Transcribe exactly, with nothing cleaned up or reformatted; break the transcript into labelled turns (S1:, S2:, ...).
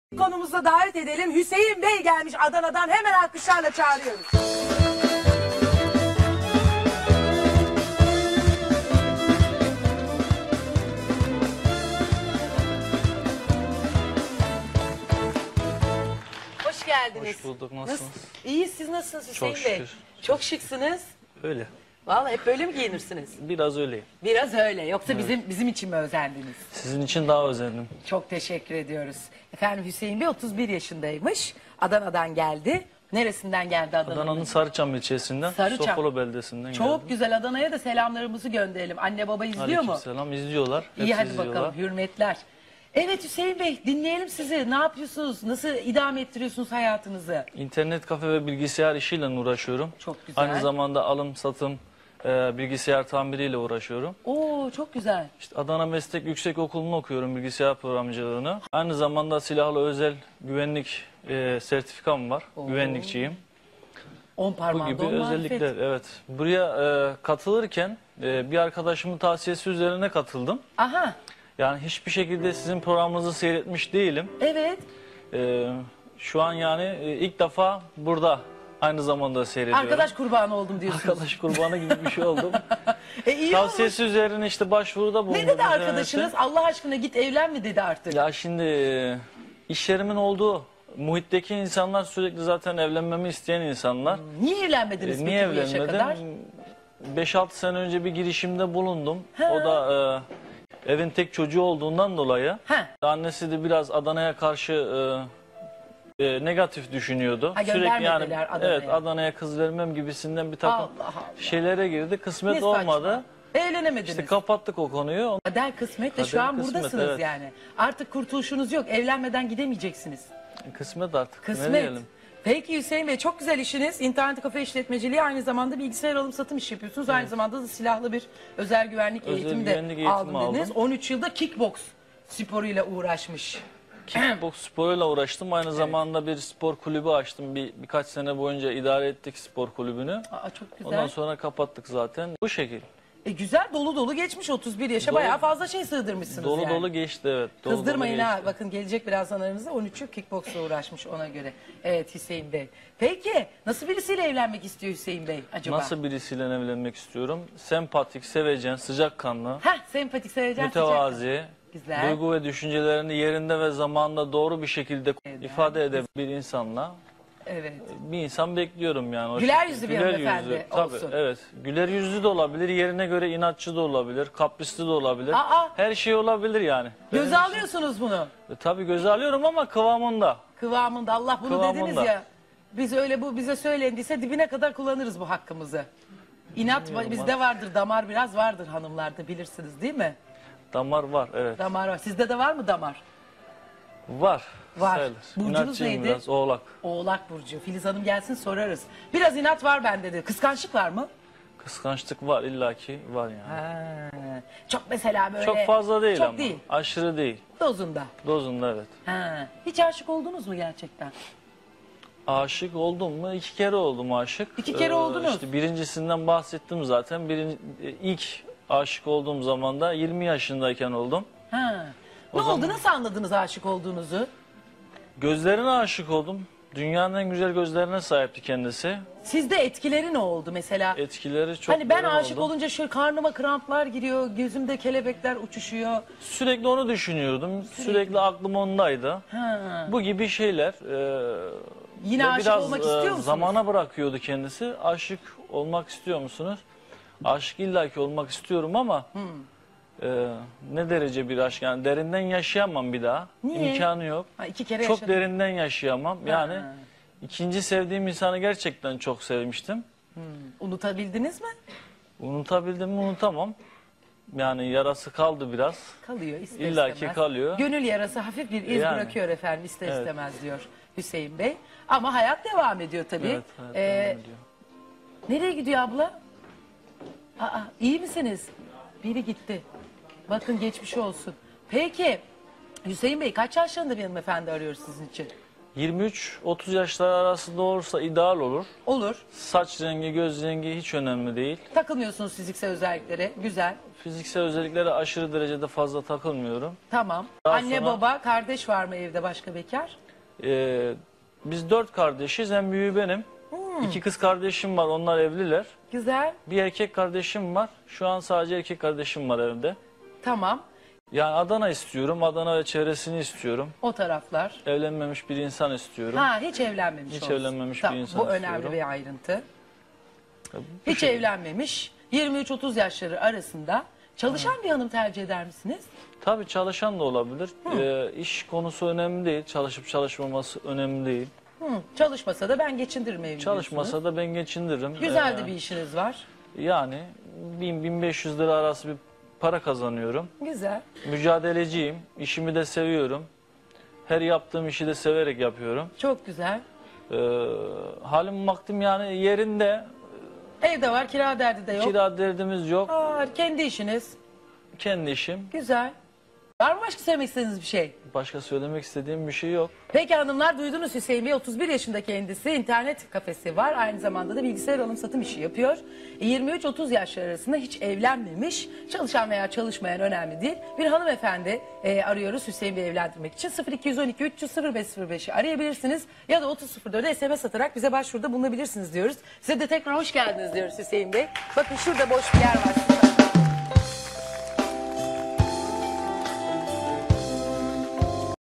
S1: Konumuza davet edelim. Hüseyin Bey gelmiş Adana'dan, hemen alkışlarla çağırıyoruz. Hoş geldiniz.
S2: Hoş bulduk. Nasılsınız?
S1: Nasıl? İyi, siz nasılsınız Hüseyin
S2: Çok
S1: Bey?
S2: şükür.
S1: Çok şıksınız.
S2: Öyle.
S1: Vallahi hep böyle mi giyinirsiniz?
S2: Biraz öyleyim.
S1: Biraz öyle. Yoksa bizim bizim için mi özendiniz?
S2: Sizin için daha özendim.
S1: Çok teşekkür ediyoruz. Efendim Hüseyin Bey otuz bir yaşındaymış. Adana'dan geldi. Neresinden geldi Adana'nın?
S2: Adana'nın Sarıçam ilçesinden,
S1: Sarıçam.
S2: Sofolo beldesinden
S1: Çok
S2: geldim.
S1: güzel, Adana'ya da selamlarımızı gönderelim. Anne baba izliyor mu?
S2: Aleykümselam, izliyorlar.
S1: İyi,
S2: Hepsi
S1: hadi
S2: izliyorlar.
S1: bakalım, hürmetler. Evet Hüseyin Bey, dinleyelim sizi. Ne yapıyorsunuz? Nasıl idame ettiriyorsunuz hayatınızı?
S2: İnternet kafe ve bilgisayar işiyle uğraşıyorum.
S1: Çok güzel.
S2: Aynı zamanda alım satım, e, bilgisayar tamiriyle uğraşıyorum.
S1: Oo, çok güzel.
S2: İşte Adana Meslek Yüksekokulu'nu okuyorum, bilgisayar programcılığını. Aynı zamanda silahlı özel güvenlik e, sertifikam var.
S1: Oo.
S2: Güvenlikçiyim.
S1: On
S2: Bu
S1: parmağında
S2: gibi
S1: on marifet.
S2: özellikler, evet. Buraya e, katılırken e, bir arkadaşımın tavsiyesi üzerine katıldım.
S1: Aha,
S2: Yani hiçbir şekilde sizin programınızı seyretmiş değilim.
S1: evet.
S2: E, şu an yani e, ilk defa burada aynı zamanda seyrediyorum.
S1: Arkadaş kurbanı oldum diyorsunuz.
S2: Arkadaş kurbanı gibi bir şey oldum.
S1: E, iyi olmuş.
S2: Tavsiyesi üzerine işte başvuruda bulundum.
S1: Ne dedi arkadaşınız? Allah aşkına git evlen mi dedi artık?
S2: Ya şimdi e, iş yerimin olduğu muhitteki insanlar sürekli zaten evlenmemi isteyen insanlar.
S1: Niye evlenmediniz
S2: E,
S1: peki
S2: niye
S1: bu yaşa kadar?
S2: evlenmedim? beş altı sene önce bir girişimde bulundum.
S1: Ha.
S2: O da e, evin tek çocuğu olduğundan dolayı.
S1: Ha.
S2: Annesi de biraz Adana'ya karşı e, e, negatif düşünüyordu.
S1: Ha,
S2: Sürekli yani
S1: göndermediler Adana'ya.
S2: evet Adana'ya kız vermem gibisinden bir takım
S1: Allah Allah.
S2: şeylere girdi. Kısmet
S1: Ne saçma.
S2: olmadı.
S1: Evlenemediniz.
S2: İşte kapattık o konuyu.
S1: Kader kısmet de şu
S2: Kader
S1: an
S2: kısmet,
S1: buradasınız
S2: evet.
S1: yani. Artık kurtuluşunuz yok. Evlenmeden gidemeyeceksiniz.
S2: Kısmet artık. Ne
S1: Kısmet.
S2: diyelim?
S1: Peki Hüseyin Bey, çok güzel işiniz. İnternet kafe işletmeciliği, aynı zamanda bilgisayar alım satım işi yapıyorsunuz. Aynı zamanda da silahlı bir özel güvenlik
S2: Özel
S1: eğitimi de
S2: güvenlik eğitimi
S1: aldım dediniz.
S2: aldım.
S1: on üç yılda kickbox sporuyla uğraşmış.
S2: Kickbox sporuyla uğraştım. Aynı zamanda bir spor kulübü açtım. Bir, birkaç sene boyunca idare ettik spor kulübünü.
S1: Aa, çok güzel.
S2: Ondan sonra kapattık zaten. Bu şekil.
S1: E, güzel, dolu dolu geçmiş, otuz bir yaşa
S2: Dolu-
S1: bayağı fazla şey sığdırmışsınız
S2: Dolu
S1: yani.
S2: dolu geçti, evet. Dolu
S1: Kızdırmayın
S2: dolu
S1: ha.
S2: geçti.
S1: Bakın gelecek birazdan aranızda, on üç yıl kickboksla uğraşmış ona göre. Evet Hüseyin Bey. Peki nasıl birisiyle evlenmek istiyor Hüseyin Bey acaba?
S2: Nasıl birisiyle evlenmek istiyorum? Sempatik, sevecen, sıcakkanlı,
S1: Heh, sempatik, sevecen,
S2: mütevazi,
S1: Güzel.
S2: duygu ve düşüncelerini yerinde ve zamanında doğru bir şekilde
S1: Evet.
S2: ifade eden bir insanla
S1: Evet.
S2: bir insan bekliyorum yani. O
S1: Güler
S2: şekilde.
S1: yüzlü bir
S2: Güler
S1: hanımefendi
S2: yüzlü, tabii,
S1: olsun.
S2: evet. Güler yüzlü de olabilir, yerine göre inatçı da olabilir, kaprisli de olabilir.
S1: Aa!
S2: Her şey olabilir yani.
S1: Göze
S2: Benim için-
S1: alıyorsunuz bunu.
S2: E, tabii göze alıyorum ama kıvamında.
S1: Kıvamında, Allah bunu
S2: Kıvamında.
S1: dediniz ya. Biz öyle, bu bize söylendiyse dibine kadar kullanırız bu hakkımızı. İnat
S2: Bilmiyorum,
S1: bizde vardır, damar biraz vardır hanımlarda, bilirsiniz değil mi?
S2: Damar var, evet.
S1: Damar var. Sizde de var mı damar?
S2: Var.
S1: Var.
S2: Sayılır.
S1: Burcunuz
S2: İnatçıyım
S1: neydi?
S2: biraz, oğlak.
S1: Oğlak burcu. Filiz Hanım gelsin sorarız. Biraz inat var bende de. Kıskançlık var mı?
S2: Kıskançlık var, illaki var yani.
S1: Ha. Çok mesela böyle.
S2: Çok fazla değil
S1: çok
S2: ama.
S1: değil.
S2: Aşırı değil.
S1: Dozunda.
S2: Dozunda, evet.
S1: Ha. Hiç aşık oldunuz mu gerçekten?
S2: Aşık oldum mu? İki kere oldum aşık.
S1: İki kere oldunuz.
S2: İşte birincisinden bahsettim zaten. Birinci, e, ilk aşık olduğum zaman da yirmi yaşındayken oldum.
S1: Ha. Ne
S2: O zaman-
S1: oldu? Nasıl anladınız aşık olduğunuzu?
S2: Gözlerine aşık oldum. Dünyanın en güzel gözlerine sahipti kendisi.
S1: Sizde etkileri ne oldu mesela?
S2: Etkileri çok
S1: Hani ben
S2: yoğun
S1: aşık
S2: oldu.
S1: olunca şöyle karnıma kramplar giriyor, gözümde kelebekler uçuşuyor.
S2: Sürekli onu düşünüyordum. Sürekli, aklım ondaydı.
S1: Ha.
S2: Bu gibi şeyler e,
S1: Yine
S2: ve
S1: aşık
S2: biraz
S1: olmak
S2: e,
S1: istiyor musunuz?
S2: zamana bırakıyordu kendisi. Aşık olmak istiyor musunuz? Aşık illaki olmak istiyorum ama
S1: Hmm.
S2: e, ne derece bir aşk, yani derinden yaşayamam bir daha.
S1: Niye?
S2: İmkanı yok.
S1: Ha, iki kere
S2: Çok
S1: yaşadım.
S2: derinden yaşayamam. Yani
S1: Ha.
S2: ikinci sevdiğim insanı gerçekten çok sevmiştim.
S1: Unutabildiniz mi?
S2: Unutabildim mi unutamam. Yani yarası kaldı biraz.
S1: Kalıyor ister
S2: İlla ki
S1: istemez.
S2: kalıyor.
S1: Gönül yarası hafif bir iz
S2: Yani.
S1: bırakıyor efendim, ister
S2: Evet.
S1: istemez diyor Hüseyin Bey. Ama hayat devam ediyor tabii.
S2: Evet, hayat
S1: Ee,
S2: devam ediyor.
S1: Nereye gidiyor abla? Aa, iyi misiniz? Biri gitti. Bakın geçmiş olsun. Peki Hüseyin Bey, kaç yaşlarında bir hanımefendi arıyor sizin için?
S2: yirmi üç otuz yaşlar arasında olursa ideal olur.
S1: Olur.
S2: Saç rengi, göz rengi hiç önemli değil.
S1: Takılmıyorsunuz fiziksel özelliklere. Güzel.
S2: Fiziksel özelliklere aşırı derecede fazla takılmıyorum.
S1: Tamam.
S2: Daha
S1: Anne
S2: sonra-
S1: baba kardeş var mı evde başka bekar?
S2: Ee, biz dört kardeşiz. En büyüğü benim. İki kız kardeşim var. Onlar evliler.
S1: Güzel.
S2: Bir erkek kardeşim var. Şu an sadece erkek kardeşim var evde.
S1: Tamam.
S2: Yani Adana istiyorum. Adana ve çevresini istiyorum.
S1: O taraflar.
S2: Evlenmemiş bir insan istiyorum.
S1: Ha hiç evlenmemiş
S2: Hiç
S1: olsun.
S2: evlenmemiş bir
S1: Tamam,
S2: insan
S1: bu önemli
S2: istiyorum.
S1: bir ayrıntı.
S2: Bu
S1: Hiç
S2: şekilde.
S1: evlenmemiş. yirmi üç otuz yaşları arasında çalışan bir hanım tercih eder misiniz?
S2: Tabii çalışan da olabilir. Ee, iş konusu önemli değil. Çalışıp çalışmaması önemli değil.
S1: Hı, çalışmasa da ben geçindiririm evimi
S2: Çalışmasa
S1: diyorsunuz.
S2: da ben geçindiririm.
S1: Güzel
S2: Ee,
S1: de bir işiniz var.
S2: Yani bin bin beş yüz lira arası bir para kazanıyorum.
S1: Güzel.
S2: Mücadeleciyim. İşimi de seviyorum. Her yaptığım işi de severek yapıyorum.
S1: Çok güzel.
S2: Ee, halim vaktim yani yerinde.
S1: Evde var, kira derdi de yok.
S2: Kira derdimiz yok.
S1: Aa, kendi işiniz.
S2: Kendi işim.
S1: Güzel. Var mı başka söylemek istediğiniz bir şey?
S2: Başka söylemek istediğim bir şey yok.
S1: Peki hanımlar, duydunuz Hüseyin Bey otuz bir yaşında kendisi, internet kafesi var. Aynı zamanda da bilgisayar alım satım işi yapıyor. yirmi üç otuz yaşlar arasında hiç evlenmemiş. Çalışan veya çalışmayan önemli değil. Bir hanımefendi e, arıyoruz Hüseyin Bey'i evlendirmek için. sıfır iki on iki üç yüz sıfır beş sıfır beşi arayabilirsiniz. Ya da otuz sıfır dörde S M S atarak bize başvuruda bulunabilirsiniz diyoruz. Size de tekrar hoş geldiniz diyoruz Hüseyin Bey. Bakın şurada boş bir yer var.